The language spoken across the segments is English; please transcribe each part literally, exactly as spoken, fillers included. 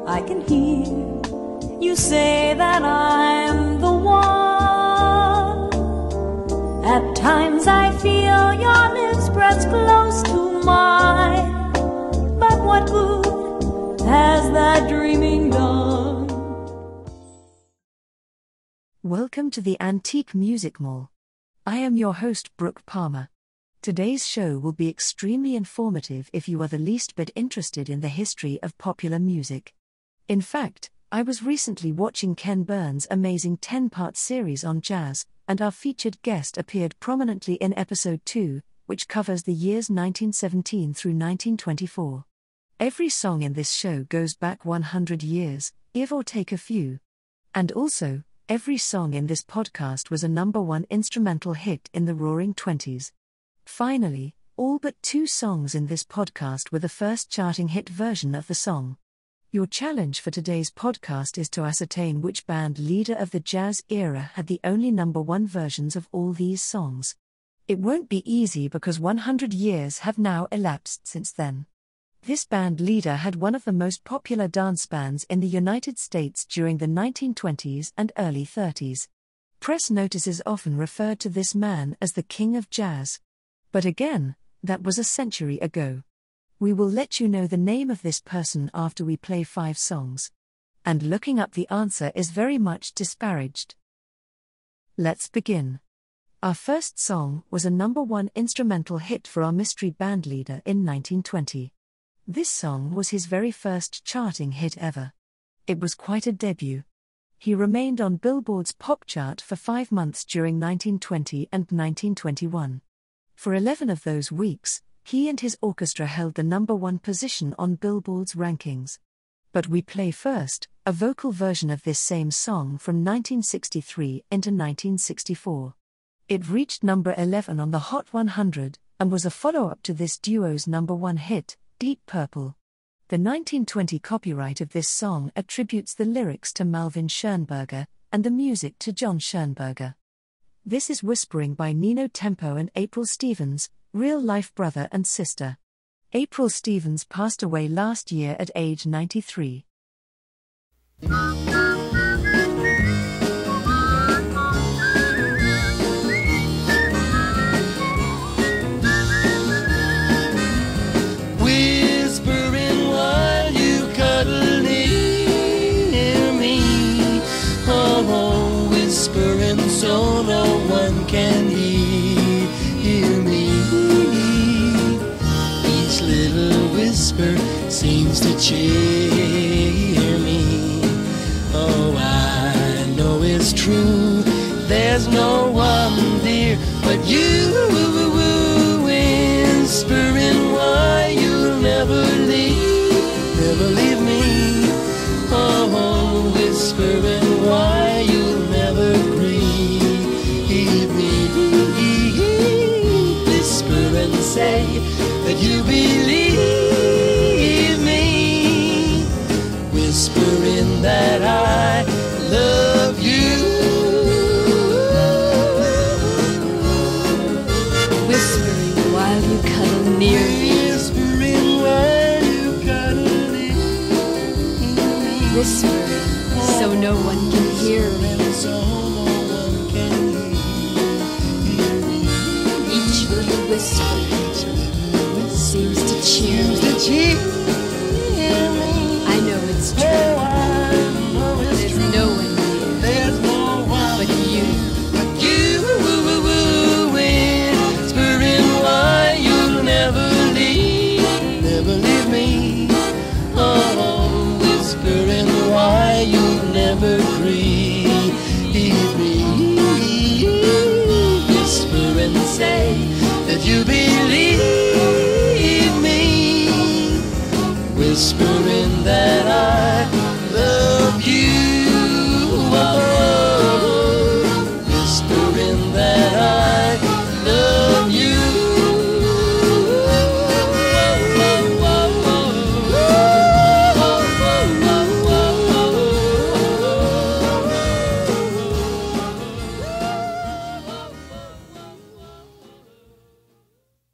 I can hear you say that I'm the one. At times I feel your lips press close to mine, but what good has that dreaming done? Welcome to the Antique Music Mall. I am your host, Brooke Palmer. Today's show will be extremely informative if you are the least bit interested in the history of popular music. In fact, I was recently watching Ken Burns' amazing ten-part series on jazz, and our featured guest appeared prominently in episode two, which covers the years nineteen seventeen through nineteen twenty-four. Every song in this show goes back one hundred years, give or take a few. And also, every song in this podcast was a number one instrumental hit in the Roaring Twenties. Finally, all but two songs in this podcast were the first charting hit version of the song. Your challenge for today's podcast is to ascertain which band leader of the jazz era had the only number one versions of all these songs. It won't be easy because one hundred years have now elapsed since then. This band leader had one of the most popular dance bands in the United States during the nineteen twenties and early thirties. Press notices often referred to this man as the King of Jazz. But again, that was a century ago. We will let you know the name of this person after we play five songs. And looking up the answer is very much disparaged. Let's begin. Our first song was a number one instrumental hit for our mystery band leader in nineteen twenty. This song was his very first charting hit ever. It was quite a debut. He remained on Billboard's pop chart for five months during nineteen twenty and nineteen twenty-one. For eleven of those weeks, he and his orchestra held the number one position on Billboard's rankings. But we play first a vocal version of this same song from nineteen sixty-three into nineteen sixty-four. It reached number eleven on the Hot one hundred, and was a follow-up to this duo's number one hit, Deep Purple. The nineteen twenty copyright of this song attributes the lyrics to Malvin Schoenberger, and the music to John Schoenberger. This is Whispering by Nino Tempo and April Stevens, real-life brother and sister. April Stevens passed away last year at age ninety-three. Whispering while you cuddle near me, oh, whispering so no one can hear, hear me. Each little whisper seems to cheer me. Oh, I know it's true, there's no one dear but you. Whispering why you'll never leave, never leave me. Oh, whispering why you'll never grieve me. Whisper and say that you believe me. Whispering that I love you. Whispering while you cuddle near me. Whispering while you cuddle near me. Whispering so no one can hear me. So no one can hear me. Each little whisper seems to cheer Seems to me. cheer me. I know it's true. Oh, I know it's There's true. no one near There's no one but you. but you. Whispering why you'll never leave, never leave me. Oh, whispering why you'll never grieve me. Whisper and say that you believe me. Whispering that I love you. Oh, whispering that I love you.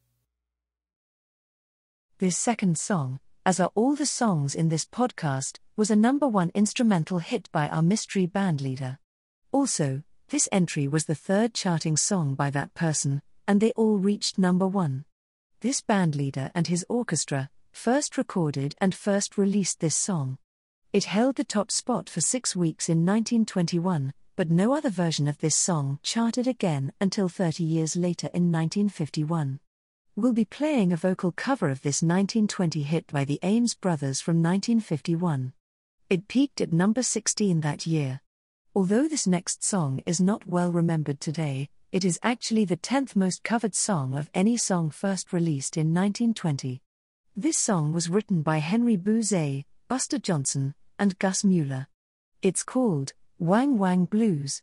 This second song, as are all the songs in this podcast, was a number one instrumental hit by our mystery bandleader. Also, this entry was the third charting song by that person, and they all reached number one. This bandleader and his orchestra first recorded and first released this song. It held the top spot for six weeks in nineteen twenty-one, but no other version of this song charted again until thirty years later in nineteen fifty-one. We'll be playing a vocal cover of this nineteen twenty hit by the A M M brothers from nineteen fifty-one. It peaked at number sixteen that year. Although this next song is not well remembered today, it is actually the tenth most covered song of any song first released in nineteen twenty. This song was written by Henry Bouzet, Buster Johnson, and Gus Mueller. It's called Wang Wang Blues.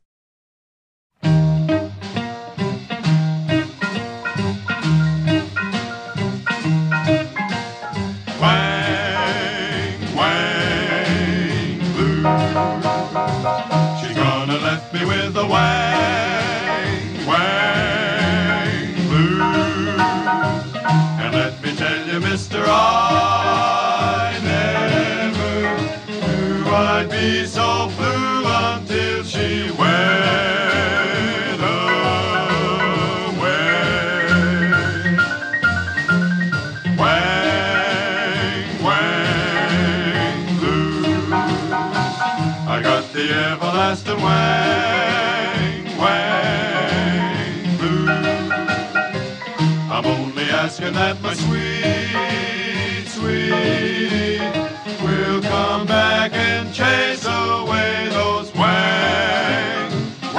Wang, wang, blues. She's gonna let me with a wang, wang, blues. And let me tell you, mister, I never knew I'd be so blue until she went away. Wang, wang, blues. I got the everlasting wang, wang, blues. I'm only asking that my sweet, sweet will come back and chase away those wang,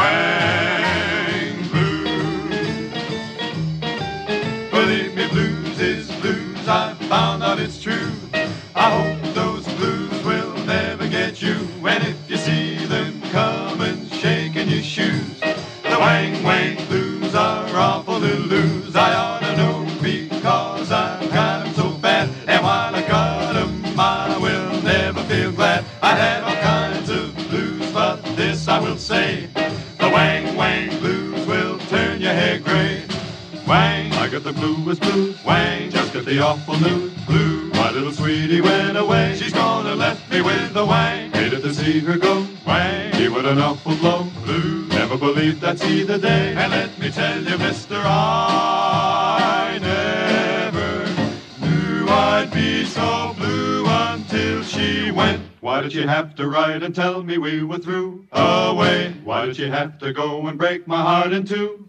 wang, blues. Believe me, blues is blues, I found out it's true. I hope those blues will never get you. And if you see them coming, shaking your shoes, the wang, wang blues are awful to lose. I ought to know because I've got them so bad. And while I got them, I will never feel glad. I had all kinds of blues, but this I will say, the wang, wang blues will turn your hair gray. Wang, I got the bluest blues. Wang, just got the awful news. Blue, my little sweetie went away. She's gonna let me with the wang. Hated to see her go. Wang, he would an awful blow. Blue, never believed I'd see the day. And let me tell you, mister, I never knew I'd be so blue until she went. Why did she have to write and tell me we were through? Away. Why did she have to go and break my heart in two?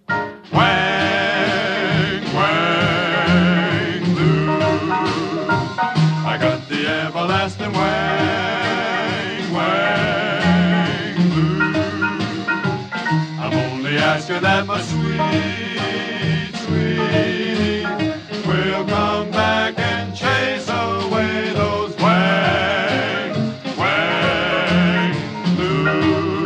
Wang, wang, blues. I got the everlasting wang, wang, blues. I'm only asking that my sweet, sweet will come back and chase away those wang, wang, blues.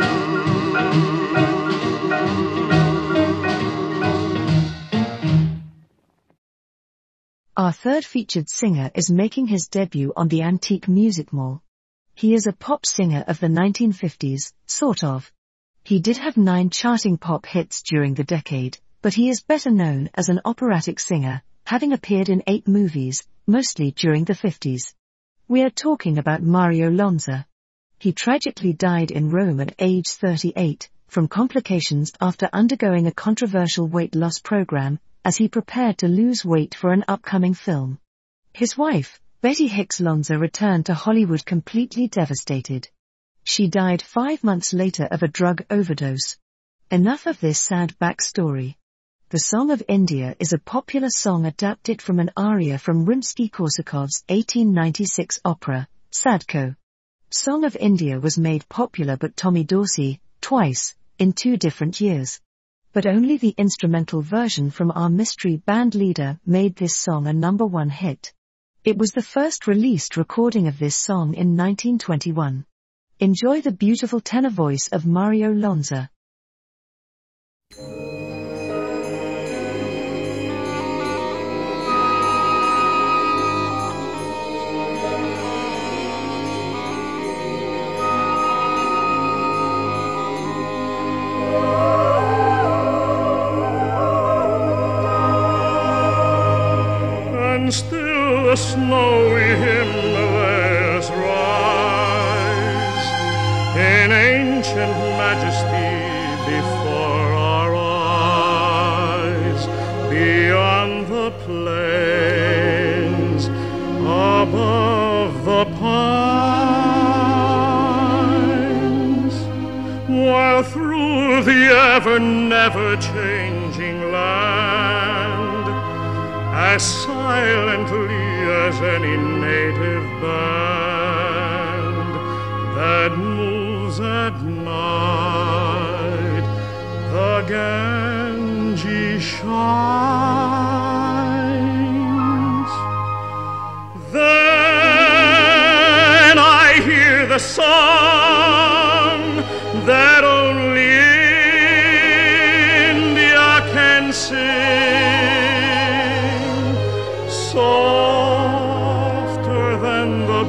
Our third featured singer is making his debut on the Antique Music Mall. He is a pop singer of the nineteen fifties, sort of. He did have nine charting pop hits during the decade, but he is better known as an operatic singer, having appeared in eight movies, mostly during the fifties. We are talking about Mario Lanza. He tragically died in Rome at age thirty-eight, from complications after undergoing a controversial weight loss program, as he prepared to lose weight for an upcoming film. His wife, Betty Hicks Lanza, returned to Hollywood completely devastated. She died five months later of a drug overdose. Enough of this sad backstory. The Song of India is a popular song adapted from an aria from Rimsky-Korsakov's eighteen ninety-six opera, Sadko. Song of India was made popular by Tommy Dorsey, twice, in two different years. But only the instrumental version from our mystery band leader made this song a number one hit. It was the first released recording of this song in nineteen twenty-one. Enjoy the beautiful tenor voice of Mario Lanza. And still the snowy Himalayas rise, ancient majesty before our eyes, beyond the plains, above the pines, while through the ever never changing land, as silently as any native band that moves at night, the Ganges shines. Then I hear the song that only India can sing, softer than the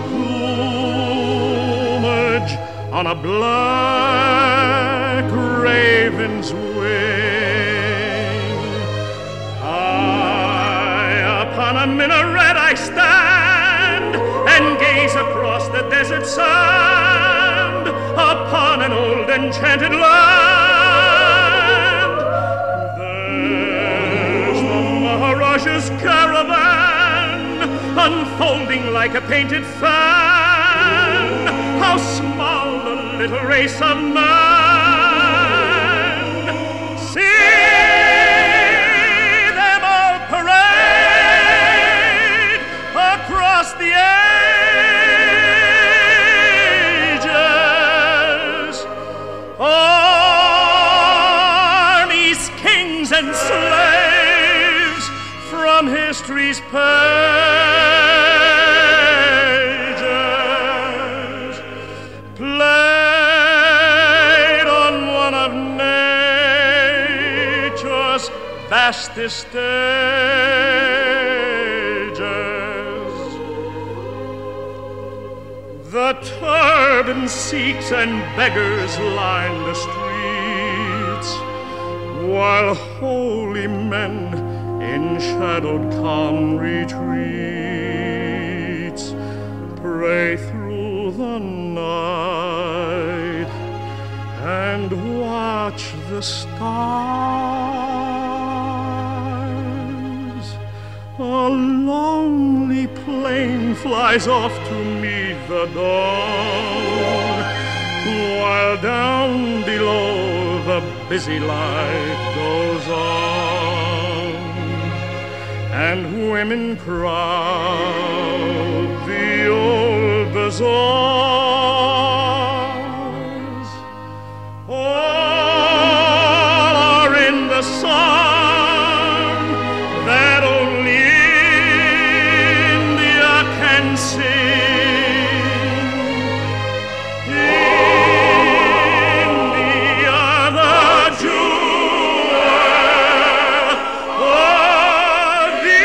plumage on a black raven's wing. High upon a minaret I stand and gaze across the desert sand, upon an old enchanted land. There's the Maharaja's caravan, unfolding like a painted fan. How small the little race of man! See them all parade across the ages. Armies, kings, and slaves from history's pages, played on one of nature's vastest stages. The turbaned Sikhs and beggars line the streets, while holy men in shadowed calm retreats pray through the night and watch the stars. A lonely plane flies off to meet the dawn, while down below the busy life goes on, and women crowd the old bazaars. All are in the song that only India can sing. India, the jewel of the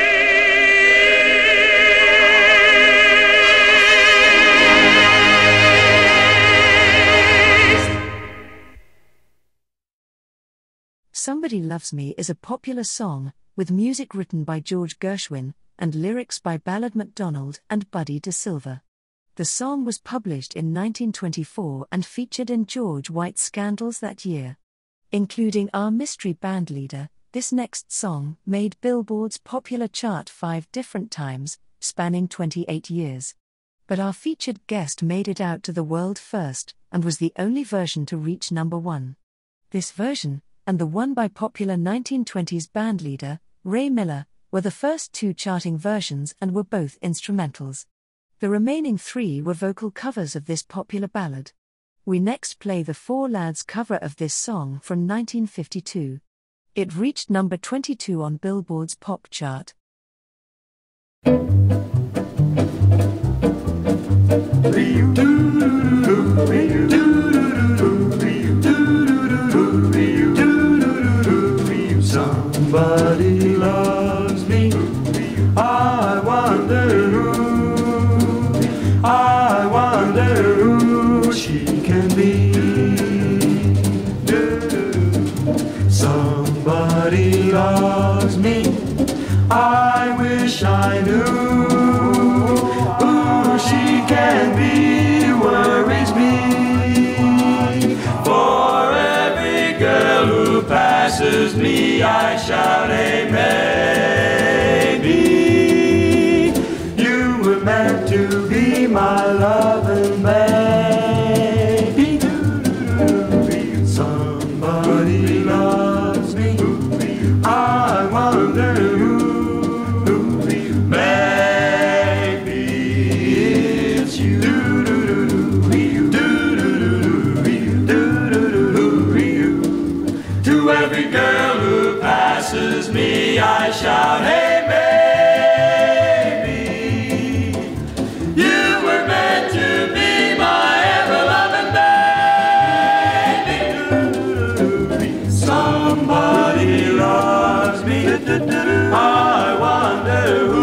East. Somebody Loves Me is a popular song, with music written by George Gershwin, and lyrics by Ballard MacDonald and Buddy De Silva. The song was published in nineteen twenty-four and featured in George White's Scandals that year. Including Our Mystery Bandleader, this next song made Billboard's popular chart five different times, spanning twenty-eight years. But our featured guest made it out to the world first, and was the only version to reach number one. This version, and the one by popular nineteen twenties bandleader, Ray Miller, were the first two charting versions and were both instrumentals. The remaining three were vocal covers of this popular ballad. We next play the Four Lads cover of this song from nineteen fifty-two. It reached number twenty-two on Billboard's pop chart. Somebody loves me, I wonder who, I wonder who she can be. Somebody loves me, I wish I knew. shout, hey, maybe you were meant to be my loving baby. Somebody loves me, I wonder who. Maybe it's you. To every girl who passes me, I shout, hey, baby, you were meant to be my ever-loving baby. Somebody loves me, I wonder who.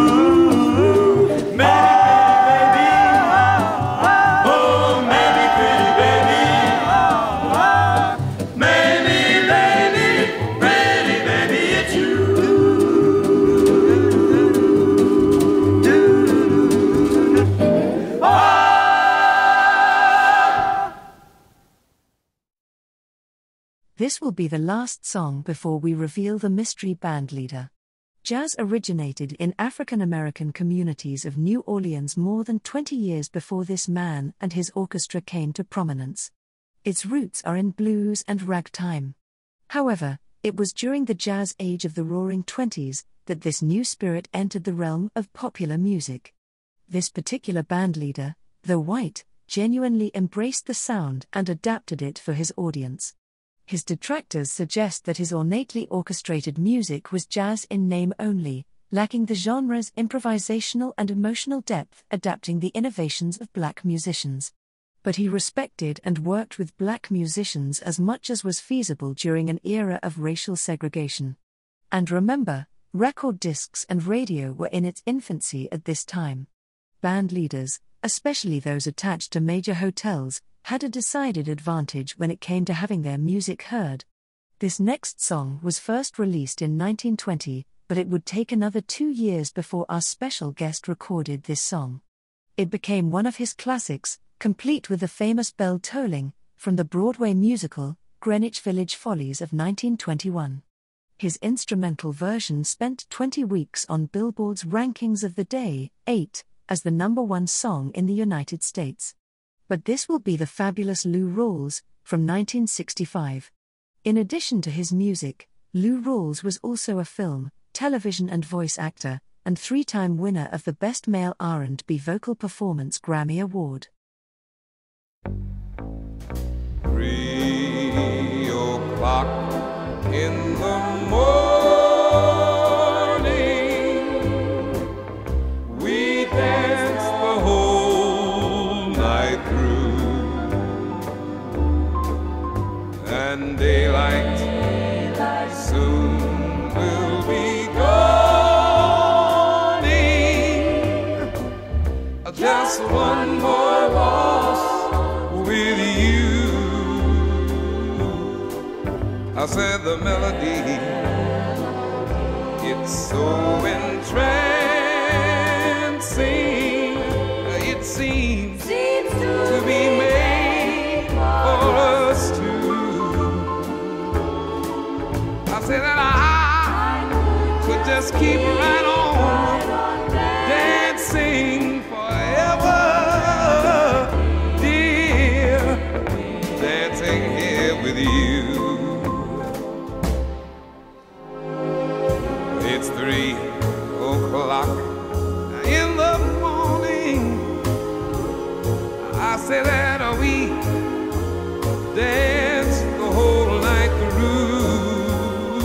This will be the last song before we reveal the mystery band leader. Jazz originated in African American communities of New Orleans more than twenty years before this man and his orchestra came to prominence. Its roots are in blues and ragtime. However, it was during the jazz age of the Roaring Twenties that this new spirit entered the realm of popular music. This particular bandleader, though white, genuinely embraced the sound and adapted it for his audience. His detractors suggest that his ornately orchestrated music was jazz in name only, lacking the genre's improvisational and emotional depth adapting the innovations of black musicians. But he respected and worked with black musicians as much as was feasible during an era of racial segregation. And remember, record discs and radio were in its infancy at this time. Band leaders, especially those attached to major hotels, had a decided advantage when it came to having their music heard. This next song was first released in nineteen twenty, but it would take another two years before our special guest recorded this song. It became one of his classics, complete with the famous bell tolling, from the Broadway musical, Greenwich Village Follies of nineteen twenty-one. His instrumental version spent twenty weeks on Billboard's rankings of the day, eight, as the number one song in the United States. But this will be the fabulous Lou Rawls, from nineteen sixty-five. In addition to his music, Lou Rawls was also a film, television and voice actor, and three-time winner of the Best Male R and B Vocal Performance Grammy Award. Three o'clock in the morning, we dance the whole night through, and daylight, daylight soon will be dawning. Just one more waltz with you. I said the melody, it's so entrancing, it seems, seems to, to be made for us two. I said that I could just keep right on dancing forever, dear, dancing here with you. It's three o'clock in the morning. I say that we dance the whole night through,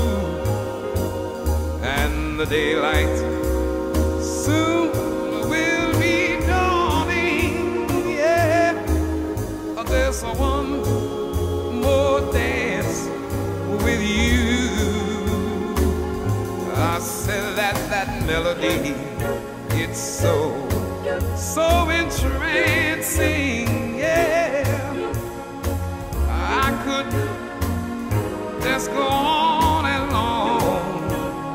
and the daylight soon will be dawning. Yeah, there's one more dance with you. I said that that melody, it's so, so entrancing, yeah. I could just go on and on.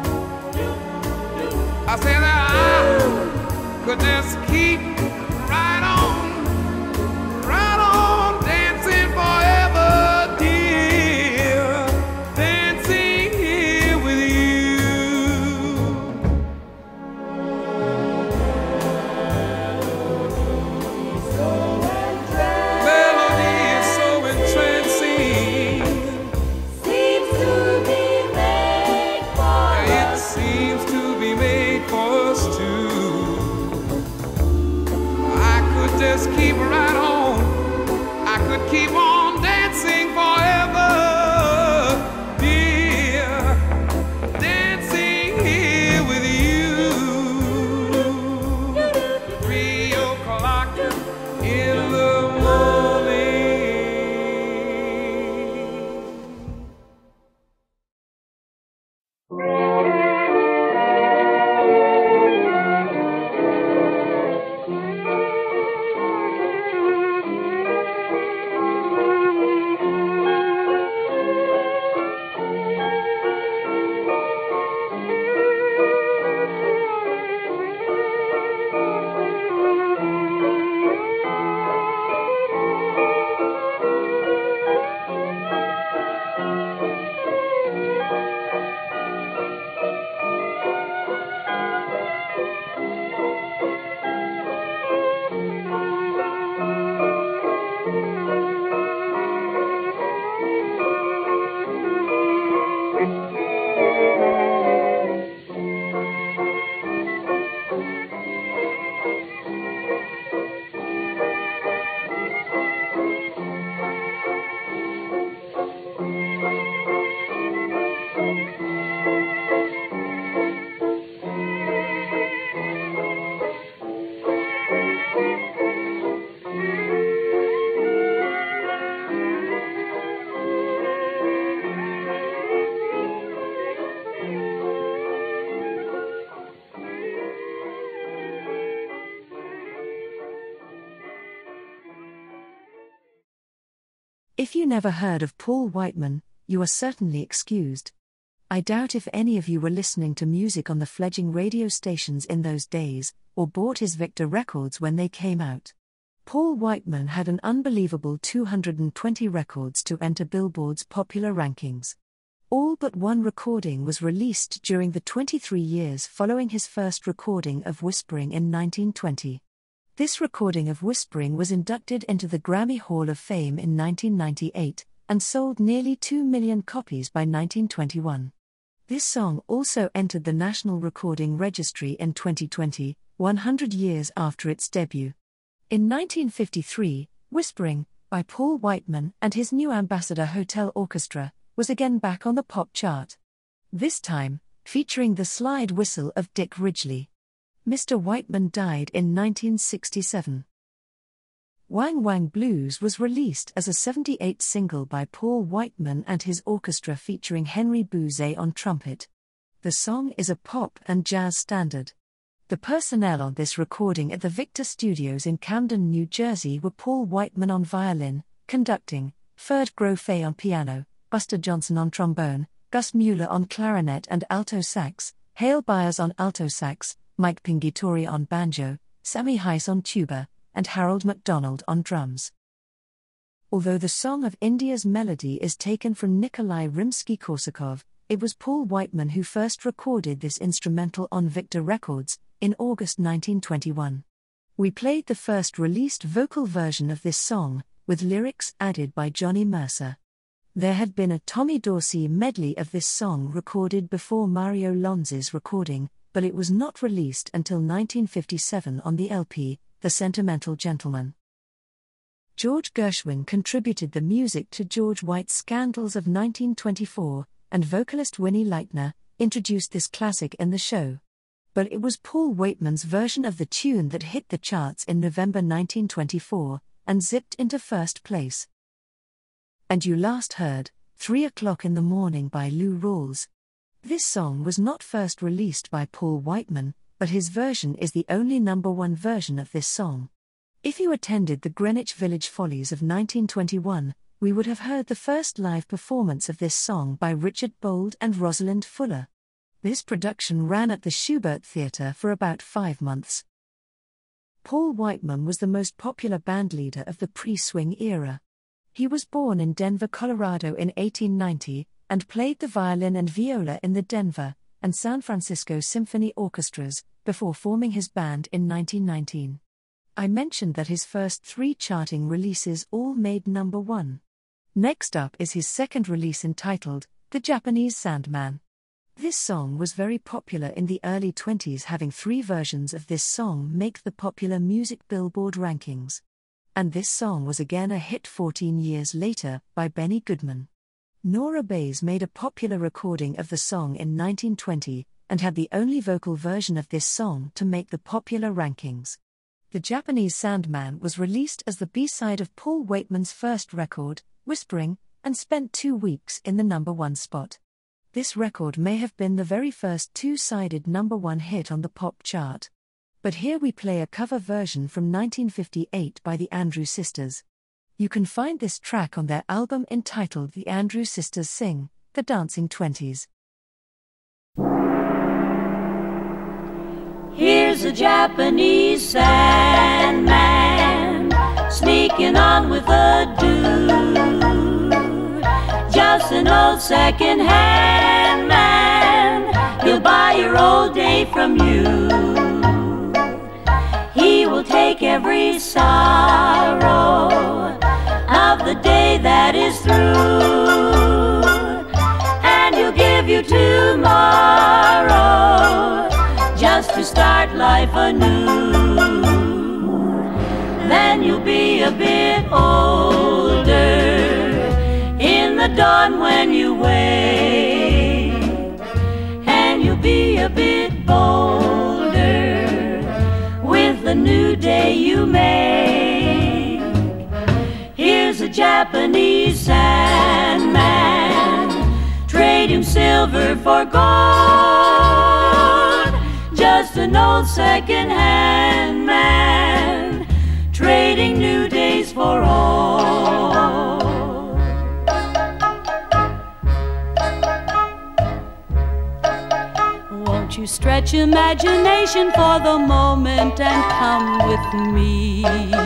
I said that I could just keep right on, right on dancing forever, dear, dancing here with you. could just keep right on. I could keep on dancing forever, dear, dancing here with you. Three o'clock in the morning. If you never heard of Paul Whiteman, you are certainly excused. I doubt if any of you were listening to music on the fledgling radio stations in those days, or bought his Victor records when they came out. Paul Whiteman had an unbelievable two hundred twenty records to enter Billboard's popular rankings. All but one recording was released during the twenty-three years following his first recording of Whispering in nineteen twenty. This recording of Whispering was inducted into the Grammy Hall of Fame in nineteen ninety-eight, and sold nearly two million copies by nineteen twenty-one. This song also entered the National Recording Registry in twenty twenty, one hundred years after its debut. In nineteen fifty-three, Whispering, by Paul Whiteman and his new Ambassador Hotel Orchestra, was again back on the pop chart. This time, featuring the slide whistle of Dick Ridgely. Mister Whiteman died in nineteen sixty-seven. Wang Wang Blues was released as a seventy-eight single by Paul Whiteman and his orchestra featuring Henry Bouzet on trumpet. The song is a pop and jazz standard. The personnel on this recording at the Victor Studios in Camden, New Jersey were Paul Whiteman on violin, conducting, Ferd Grofé on piano, Buster Johnson on trombone, Gus Mueller on clarinet and alto sax, Hale Byers on alto sax, Mike Pinguitori on banjo, Sammy Heiss on tuba, and Harold MacDonald on drums. Although the Song of India's melody is taken from Nikolai Rimsky-Korsakov, it was Paul Whiteman who first recorded this instrumental on Victor Records, in August nineteen twenty-one. We played the first released vocal version of this song, with lyrics added by Johnny Mercer. There had been a Tommy Dorsey medley of this song recorded before Mario Lonzi's recording, but it was not released until nineteen fifty-seven on the L P, The Sentimental Gentleman. George Gershwin contributed the music to George White's Scandals of nineteen twenty-four, and vocalist Winnie Leitner introduced this classic in the show. But it was Paul Whiteman's version of the tune that hit the charts in November nineteen twenty-four, and zipped into first place. And you last heard, Three O'Clock in the Morning by Lou Rawls. This song was not first released by Paul Whiteman, but his version is the only number one version of this song. If you attended the Greenwich Village Follies of nineteen twenty-one, we would have heard the first live performance of this song by Richard Bold and Rosalind Fuller. This production ran at the Schubert Theatre for about five months. Paul Whiteman was the most popular bandleader of the pre-swing era. He was born in Denver, Colorado in eighteen ninety, and played the violin and viola in the Denver and San Francisco Symphony Orchestras, before forming his band in nineteen nineteen. I mentioned that his first three charting releases all made number one. Next up is his second release entitled, The Japanese Sandman. This song was very popular in the early twenties, having three versions of this song make the popular music Billboard rankings. And this song was again a hit fourteen years later by Benny Goodman. Nora Bayes made a popular recording of the song in nineteen twenty, and had the only vocal version of this song to make the popular rankings. The Japanese Sandman was released as the B-side of Paul Waitman's first record, Whispering, and spent two weeks in the number one spot. This record may have been the very first two-sided number one hit on the pop chart. But here we play a cover version from nineteen fifty-eight by the Andrew Sisters. You can find this track on their album entitled The Andrew Sisters Sing, The Dancing Twenties. Here's a Japanese Sandman sneaking on with a dude, just an old second-hand man. He'll buy your old day from you. He will take every sorrow of the day that is through, and he'll give you tomorrow just to start life anew. Then you'll be a bit older in the dawn when you wake, and you'll be a bit bolder with the new day you make. Here's a Japanese Sandman, trade him silver for gold, just an old second-hand man, trading new days for old. Won't you stretch imagination for the moment and come with me?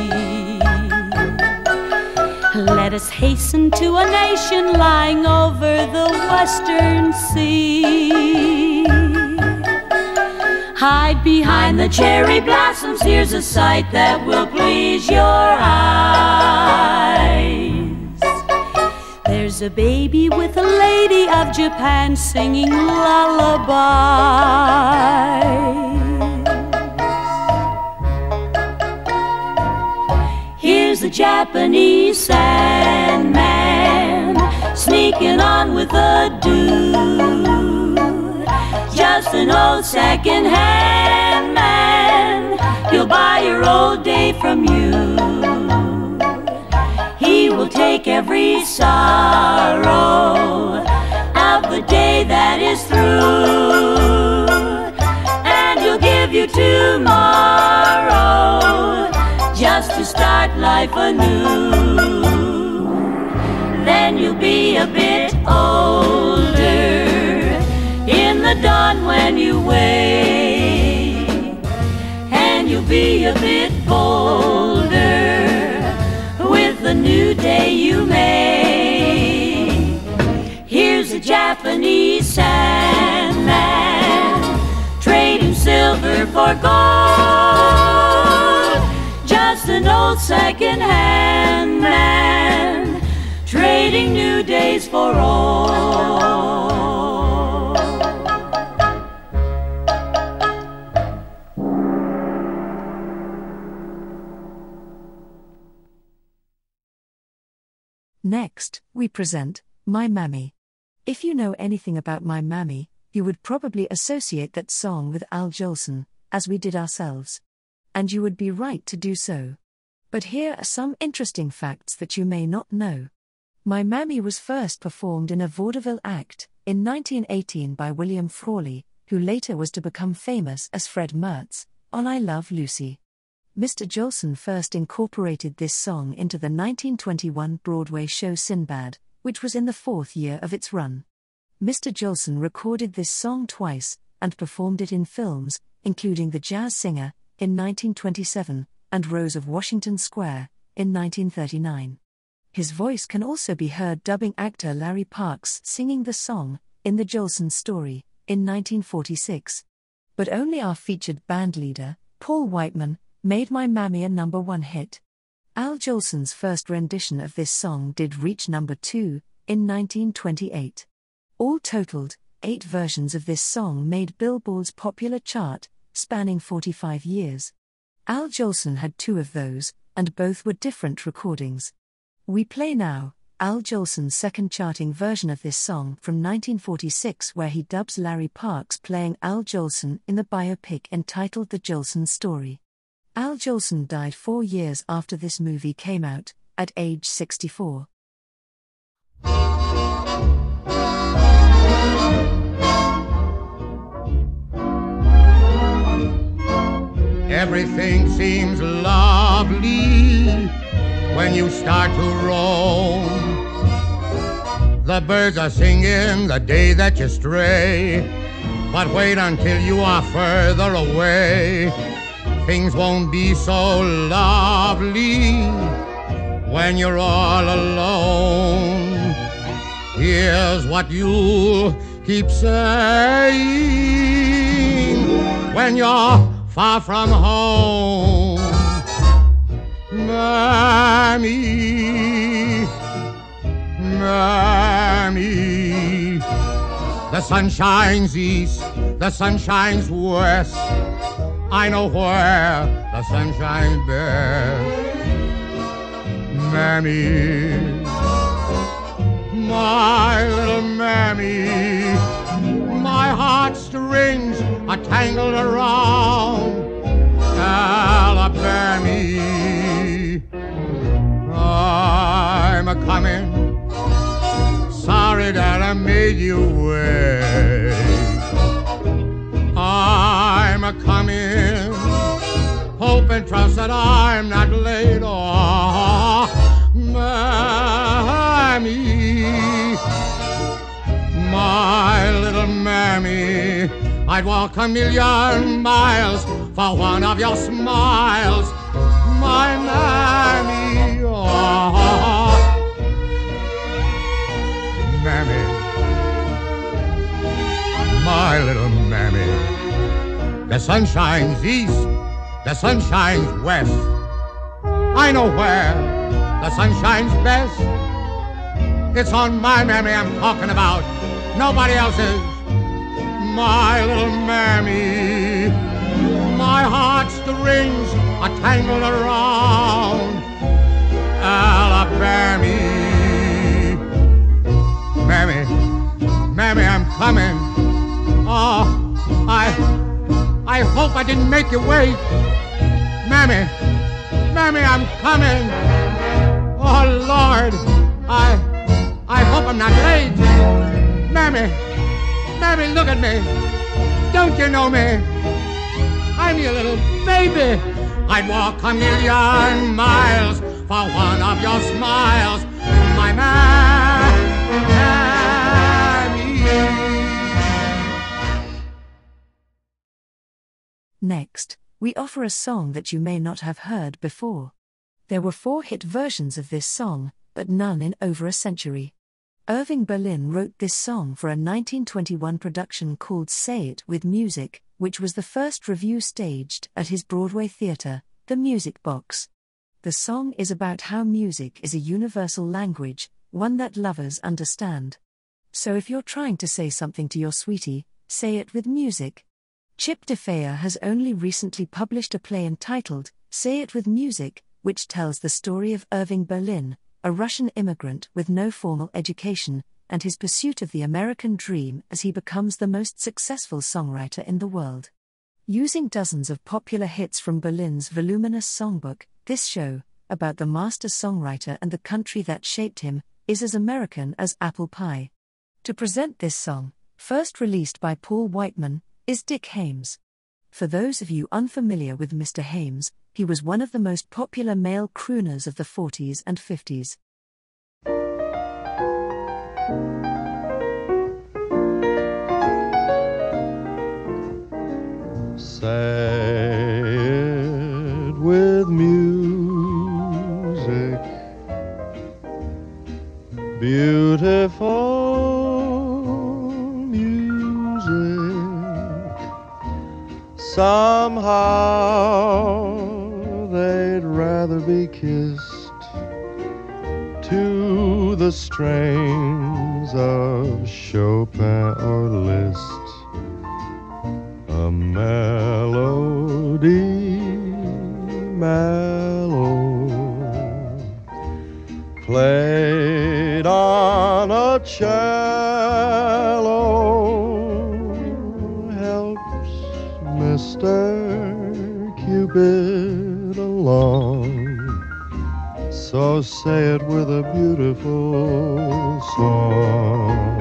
Let us hasten to a nation lying over the western sea. Hide behind the cherry blossoms, here's a sight that will please your eyes. There's a baby with a lady of Japan singing lullabies. Here's the Japanese Sandman sneaking on with a dude, just an old second-hand man. He'll buy your old day from you. He will take every sorrow of the day that is through, and he'll give you tomorrow just to start life anew. Then you'll be a bit older in the dawn when you wake, and you'll be a bit bolder with the new day you make. Here's a Japanese Sandman, trade him silver for gold, just an old second-hand man, trading new days for old. Next, we present My Mammy. If you know anything about My Mammy, you would probably associate that song with Al Jolson, as we did ourselves. And you would be right to do so. But here are some interesting facts that you may not know. My Mammy was first performed in a vaudeville act in nineteen eighteen by William Frawley, who later was to become famous as Fred Mertz, on I Love Lucy. Mister Jolson first incorporated this song into the nineteen twenty-one Broadway show Sinbad, which was in the fourth year of its run. Mister Jolson recorded this song twice, and performed it in films, including The Jazz Singer, in nineteen twenty-seven, and Rose of Washington Square, in nineteen thirty-nine. His voice can also be heard dubbing actor Larry Parks singing the song, in The Jolson Story, in nineteen forty-six. But only our featured bandleader, Paul Whiteman, made My Mammy a number one hit. Al Jolson's first rendition of this song did reach number two, in nineteen twenty-eight. All totaled, eight versions of this song made Billboard's popular chart, spanning forty-five years. Al Jolson had two of those, and both were different recordings. We play now Al Jolson's second charting version of this song from nineteen forty-six, where he dubs Larry Parks playing Al Jolson in the biopic entitled The Jolson Story. Al Jolson died four years after this movie came out, at age sixty-four. Everything seems lovely when you start to roam. The birds are singing the day that you stray, but wait until you are further away. Things won't be so lovely when you're all alone. Here's what you'll keep saying when you're far from home. Mammy, Mammy, the sun shines east, the sun shines west. I know where the sun shines best. Mammy, my little Mammy, my heartstrings are tangled around Alabama. I'm a coming, sorry that I made you wait. I'm a coming, hope and trust that I'm not late. Oh, Mammy, my little Mammy, I'd walk a million miles for one of your smiles, my Mammy. Oh, Mammy, my little Mammy. The sun shines east, the sun shines west. I know where the sun shines best. It's on my Mammy I'm talking about, nobody else's. My little Mammy, my heartstrings are tangled around Alabama. Mammy, Mammy, I'm coming. Oh, I, I hope I didn't make you wait. Mammy, Mammy, I'm coming. Oh, Lord, I, I hope I'm not late. Mammy, Mammy, look at me. Don't you know me? I'm your little baby. I'd walk a million miles for one of your smiles, my Mammy. Next, we offer a song that you may not have heard before. There were four hit versions of this song, but none in over a century. Irving Berlin wrote this song for a nineteen twenty-one production called Say It With Music, which was the first revue staged at his Broadway theater, The Music Box. The song is about how music is a universal language, one that lovers understand. So if you're trying to say something to your sweetie, say it with music. Chip DeFea has only recently published a play entitled Say It With Music, which tells the story of Irving Berlin, a Russian immigrant with no formal education, and his pursuit of the American dream as he becomes the most successful songwriter in the world. Using dozens of popular hits from Berlin's voluminous songbook, this show, about the master songwriter and the country that shaped him, is as American as apple pie. To present this song, first released by Paul Whiteman, is Dick Haymes. For those of you unfamiliar with Mister Haymes, he was one of the most popular male crooners of the forties and fifties. Say it with music, beautiful music. Somehow they'd rather be kissed to the strains of Chopin or Liszt, a melody mellow, played on a cello, helps Mister Cupid along. So say it with a beautiful song.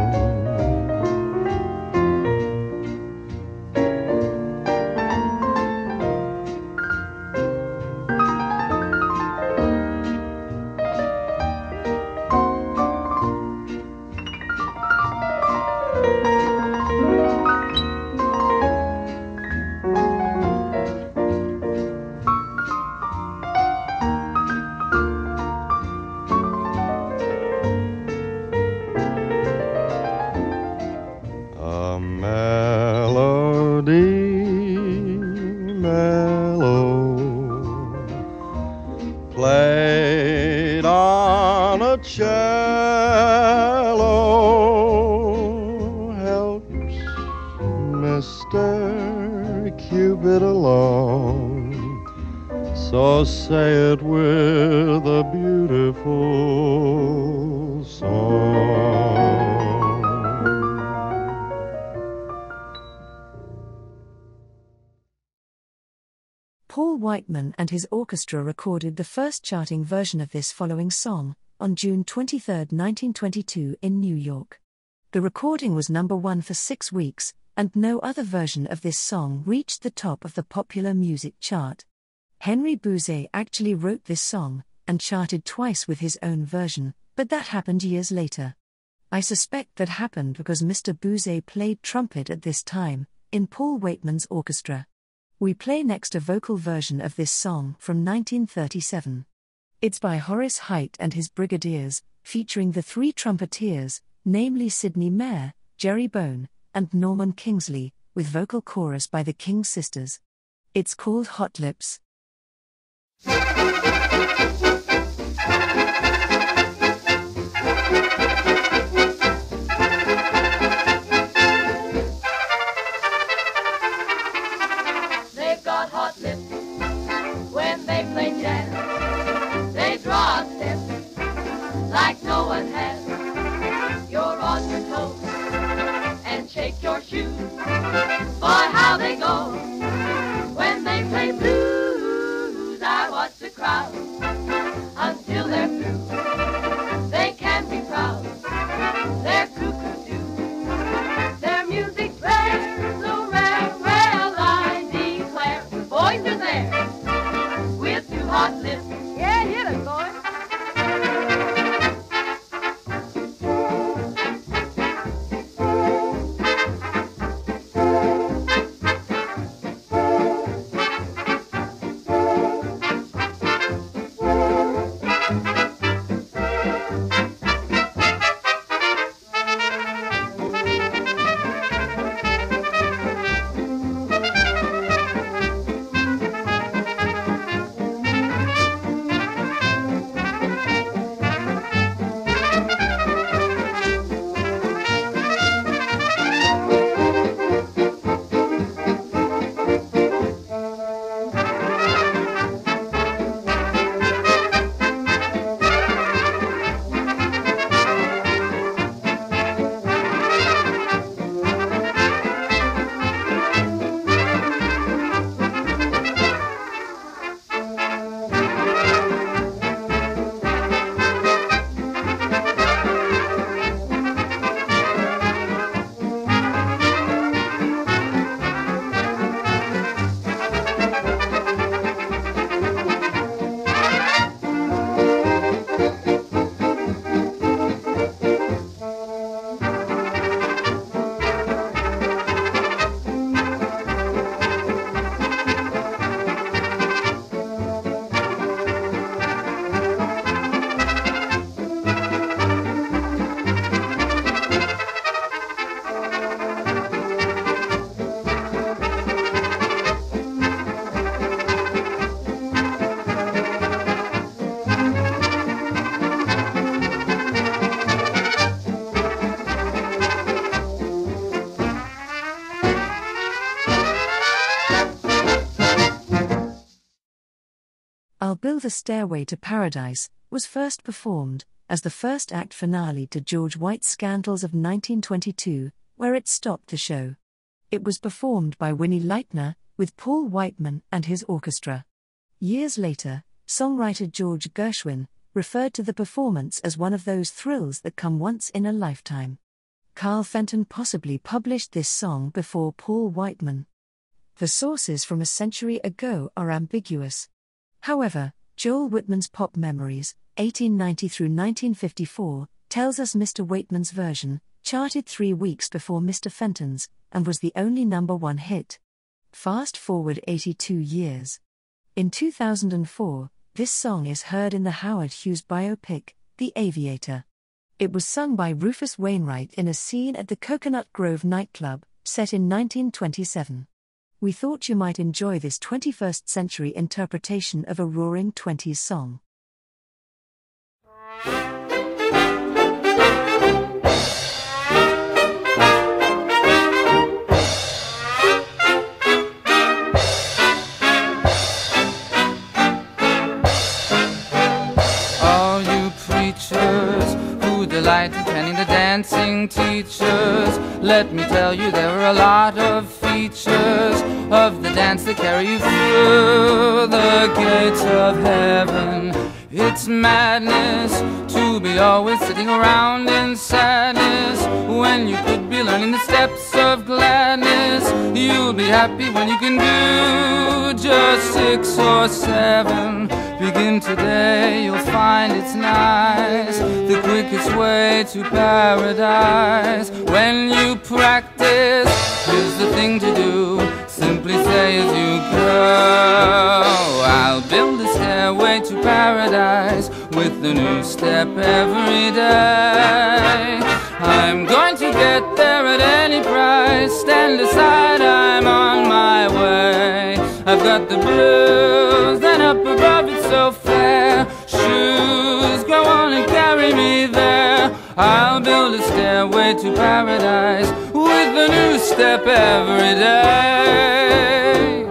Played on a cello, helps Mister Cupid along. So say it with a beautiful song. Paul Whiteman and his orchestra recorded the first charting version of this following song, on June twenty-third, nineteen twenty-two in New York. The recording was number one for six weeks, and no other version of this song reached the top of the popular music chart. Henry Bouzet actually wrote this song, and charted twice with his own version, but that happened years later. I suspect that happened because Mister Bouzet played trumpet at this time, in Paul Whiteman's orchestra. We play next a vocal version of this song from nineteen thirty-seven. It's by Horace Heidt and his Brigadiers, featuring the three trumpeters, namely Sidney Mayer, Jerry Bone, and Norman Kingsley, with vocal chorus by the King Sisters. It's called Hot Lips. Like no one has. You're on your toes and shake your shoes. Boy, how they go when they play blues. I watch the crowd until they're through. They can be proud. They're cuckoo-doo. Their music plays so rare. Well, I declare the boys are there with two hot lips. Yeah, hit it, boy. the Stairway to Paradise was first performed as the first act finale to George White's Scandals of nineteen twenty-two, where it stopped the show. It was performed by Winnie Leitner, with Paul Whiteman and his orchestra. Years later, songwriter George Gershwin referred to the performance as one of those thrills that come once in a lifetime. Carl Fenton possibly published this song before Paul Whiteman. The sources from a century ago are ambiguous. However, Joel Whitman's Pop Memories, eighteen ninety through nineteen fifty-four, tells us Mister Whiteman's version charted three weeks before Mister Fenton's, and was the only number one hit. Fast forward eighty-two years. In two thousand four, this song is heard in the Howard Hughes biopic, The Aviator. It was sung by Rufus Wainwright in a scene at the Coconut Grove nightclub, set in nineteen twenty-seven. We thought you might enjoy this twenty-first century interpretation of a Roaring Twenties song. Delight in penning the dancing teachers. Let me tell you, there are a lot of features of the dance that carry you through the gates of heaven. It's madness to be always sitting around in sadness when you could be learning the steps of gladness. You'll be happy when you can do just six or seven. Begin today, you'll find it's nice, the quickest way to paradise. When you practice, here's the thing to do, simply say as you go, I'll build a stairway to paradise with a new step every day. I'm going to get there at any price, stand aside, I'm on my way. I've got the blues, and up above it's so fair. Shoes, go on and carry me there. I'll build a stairway to paradise with a new step every day.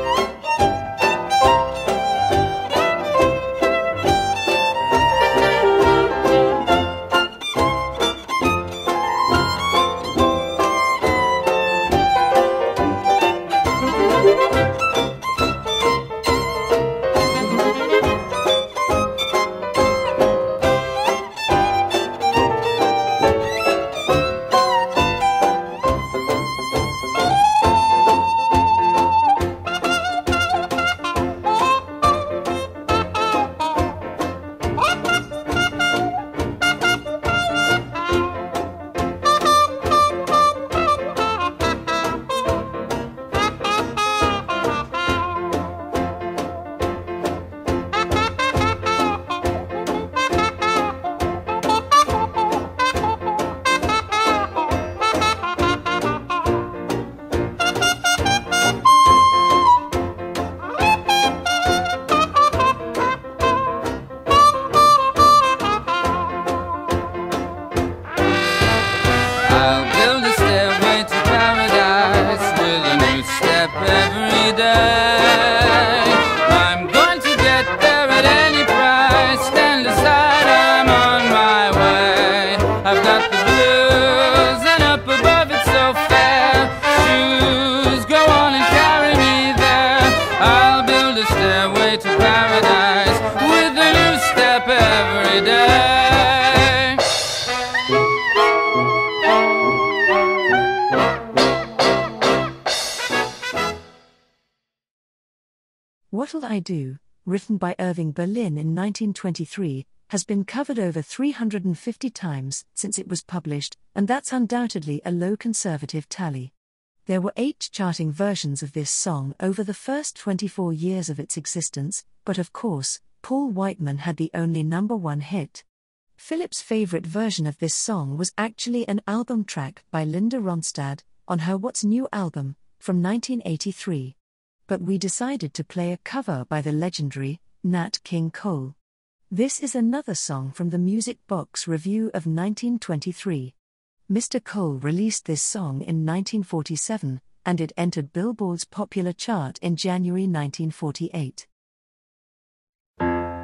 What'll I Do, written by Irving Berlin in nineteen twenty-three, has been covered over three hundred fifty times since it was published, and that's undoubtedly a low conservative tally. There were eight charting versions of this song over the first twenty-four years of its existence, but of course, Paul Whiteman had the only number one hit. Philip's favorite version of this song was actually an album track by Linda Ronstadt on her What's New album, from nineteen eighty-three. But we decided to play a cover by the legendary Nat King Cole. This is another song from the Music Box Review of nineteen twenty-three. Mister Cole released this song in nineteen forty-seven, and it entered Billboard's popular chart in January nineteen forty-eight.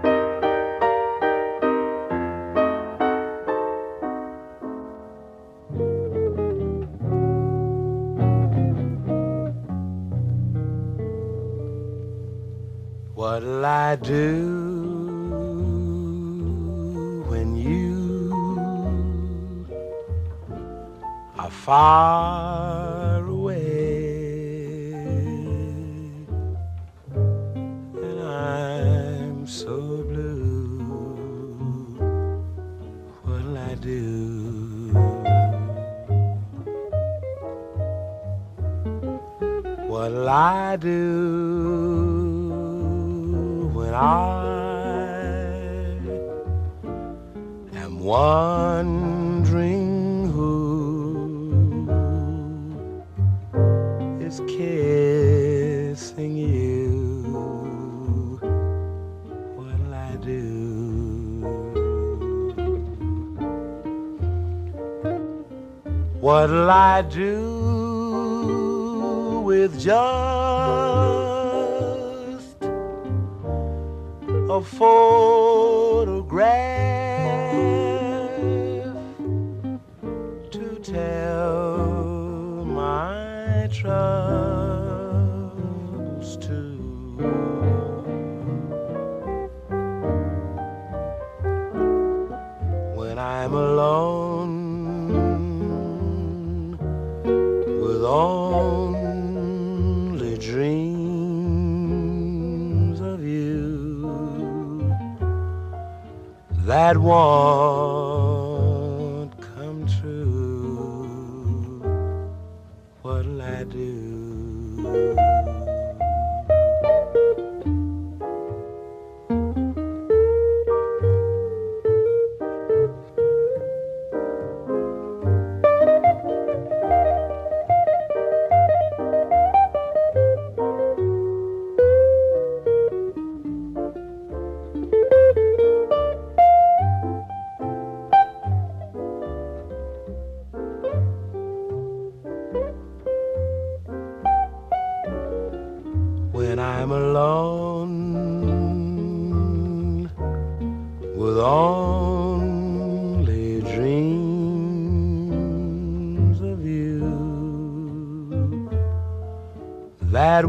What'll I do when you are far away and I'm so blue? What'll I do? What'll I do when I am wondering who is kissing you? What'll I do? What'll I do with just a photograph to tell my troubles to? When I'm alone with only dreams of you that won't come true, what'll I do? When I'm alone with only dreams of you that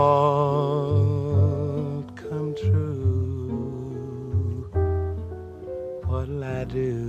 won't come true, what'll I do?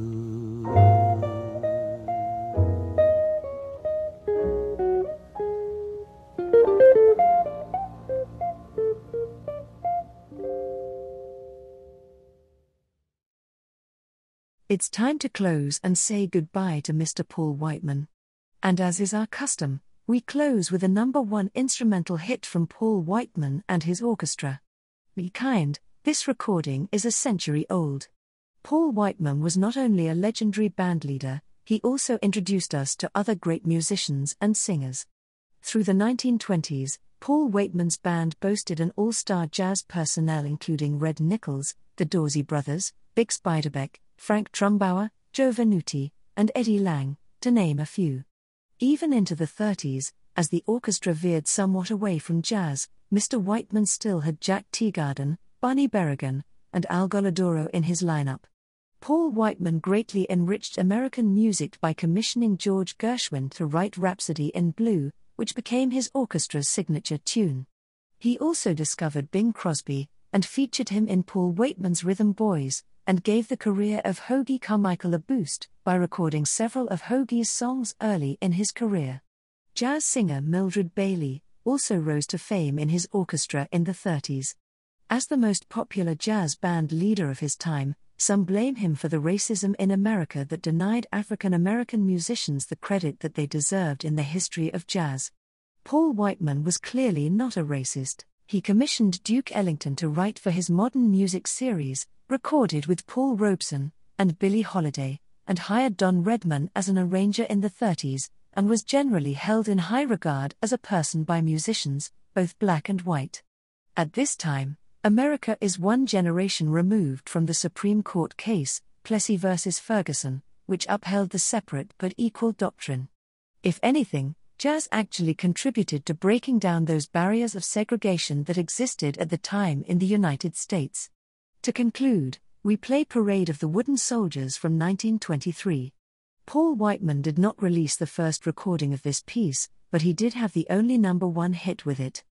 It's time to close and say goodbye to Mister Paul Whiteman. And as is our custom, we close with a number one instrumental hit from Paul Whiteman and his orchestra. Be kind, this recording is a century old. Paul Whiteman was not only a legendary bandleader, he also introduced us to other great musicians and singers. Through the nineteen twenties, Paul Whiteman's band boasted an all-star jazz personnel including Red Nichols, the Dorsey Brothers, Big Spiderbeck, Frank Trumbauer, Joe Venuti, and Eddie Lang, to name a few. Even into the thirties, as the orchestra veered somewhat away from jazz, Mister Whiteman still had Jack Teagarden, Barney Berrigan, and Al Goladoro in his lineup. Paul Whiteman greatly enriched American music by commissioning George Gershwin to write Rhapsody in Blue, which became his orchestra's signature tune. He also discovered Bing Crosby, and featured him in Paul Whiteman's Rhythm Boys, and gave the career of Hoagy Carmichael a boost by recording several of Hoagy's songs early in his career. Jazz singer Mildred Bailey also rose to fame in his orchestra in the thirties. As the most popular jazz band leader of his time, some blame him for the racism in America that denied African American musicians the credit that they deserved in the history of jazz. Paul Whiteman was clearly not a racist. He commissioned Duke Ellington to write for his Modern Music series, recorded with Paul Robeson and Billie Holiday, and hired Don Redman as an arranger in the thirties, and was generally held in high regard as a person by musicians, both black and white. At this time, America is one generation removed from the Supreme Court case, Plessy versus Ferguson, which upheld the separate but equal doctrine. If anything, jazz actually contributed to breaking down those barriers of segregation that existed at the time in the United States. To conclude, we play Parade of the Wooden Soldiers from nineteen twenty-three. Paul Whiteman did not release the first recording of this piece, but he did have the only number one hit with it.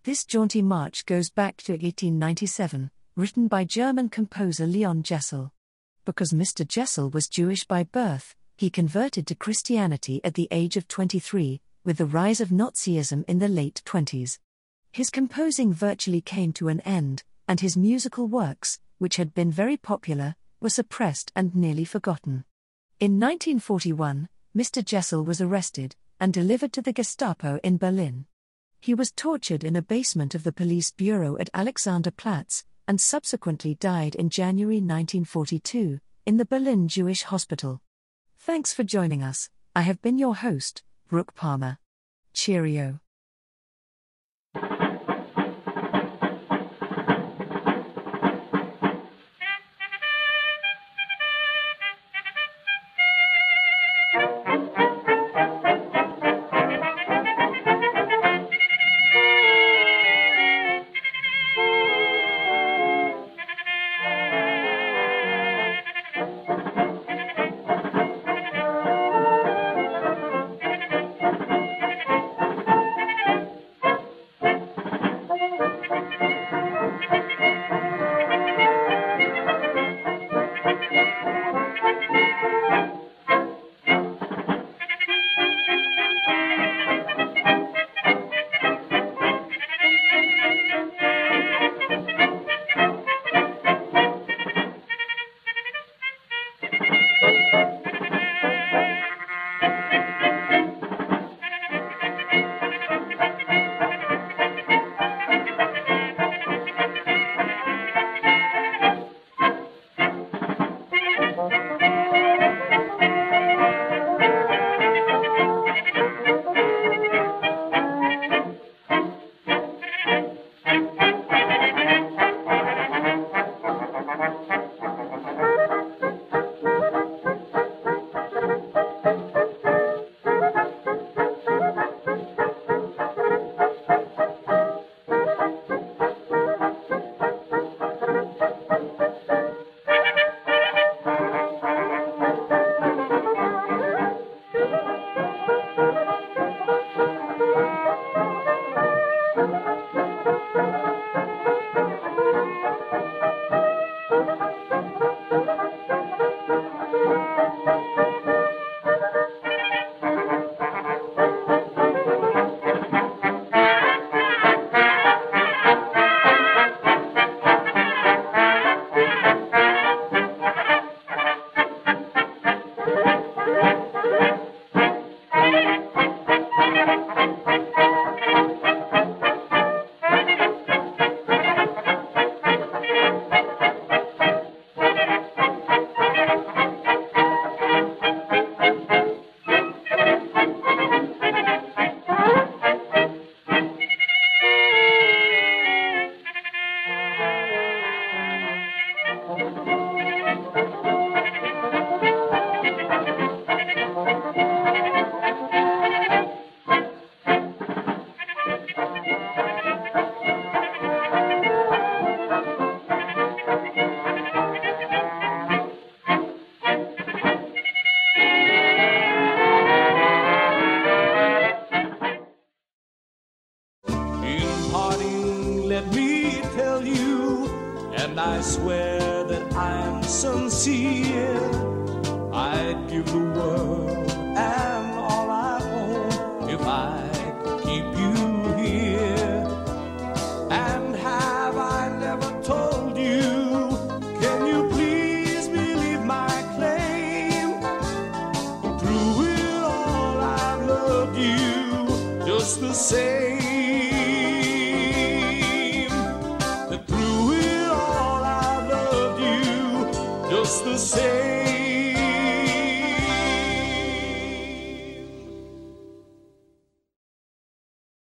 This jaunty march goes back to eighteen ninety-seven, written by German composer Leon Jessel. Because Mister Jessel was Jewish by birth, he converted to Christianity at the age of twenty-three, with the rise of Nazism in the late twenties. His composing virtually came to an end, and his musical works, which had been very popular, were suppressed and nearly forgotten. In nineteen forty-one, Mister Jessel was arrested and delivered to the Gestapo in Berlin. He was tortured in a basement of the police bureau at Alexanderplatz, and subsequently died in January nineteen forty-two, in the Berlin Jewish Hospital. Thanks for joining us. I have been your host, Brooke Palmer. Cheerio. I swear that I'm sincere. I'd give the world and all I own if I could keep you here. And have I never told you? Can you please believe my claim? Through it all I've loved you just the same.